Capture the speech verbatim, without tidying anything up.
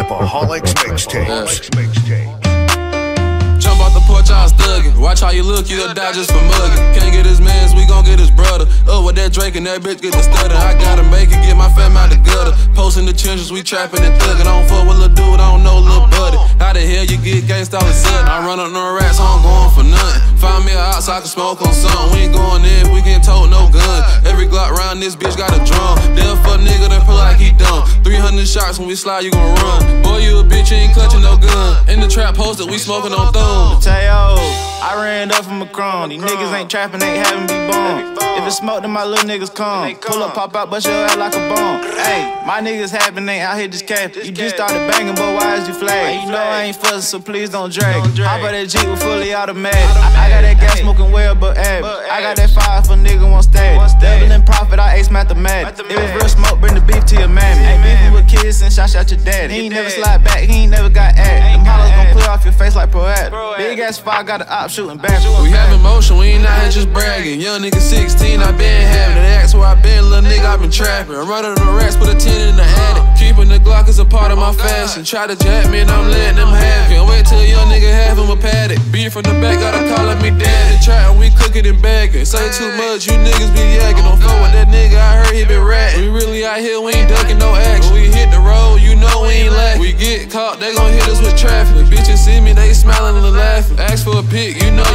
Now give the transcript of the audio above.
Trapaholics Mixtapes. Mixtape. Jump off the porch, I was thuggin'. Watch how you look, you'll die just for muggin'. Can't get his mans, we gon' get his brother. Up with that Drake and that bitch get the stutter. I gotta make it, get my fam out the gutter. Posting the trenches, we trappin' and thuggin'. I don't fuck with lil' dude, I don't know lil' buddy. How the hell you get gangsta all of a sudden? I run up no rats, I don't going for nothing. Find me a house, I can smoke on something. We ain't going in if we get told no gun. Every Glock round this bitch got a drum. Damn for a nigga that feel like he dumb. three hundred shots when we slide, you gon' run. Boy, you a bitch, you ain't clutching no gun. In the trap posted, we smoking on thumb. Mateo, I ran up from Macron. These niggas ain't trapping, ain't having me bomb. If it's smoke, then my little niggas come. Pull up, pop out, bust your ass like a bomb. Hey, my niggas happen, ain't out here just capping. You just started banging, but why is you flag? You know I ain't fussing, so please don't drag. Hop out that Jeep with fully automatic. I got that gas smoking well, but ab. I got that fire for nigga one status. Doubling profit, I ace mathematics. If it's real smoke, bring the beef to your mammy. Ain't beefing with kids and shout out your daddy. He ain't never slide back, he ain't never got at. Them hollers gon' clear off your face like pro at. Big ass fire, got an op shooting back. We having motion, we ain't out here just bragging. Young nigga sixteen, I been having it. Ask where I been, little nigga, I been trapping. I'm running the racks, put a ten in the attic. Keeping the Glock is a part of my fashion. Try to jack me and I'm letting them have it. Can't wait till a young nigga have him a paddock. Beef from the back, gotta callin' me daddy. Try and we cook it and bag it. Say too much, you niggas be yakking. Don't fuck with that nigga, I heard he been ratting. We really out here, we ain't ducking no action. When we hit the road, you know we ain't lacking. We get caught, they gon' hit us with traffic. The bitches see me, they smiling and laughing. Ask for a pic, you know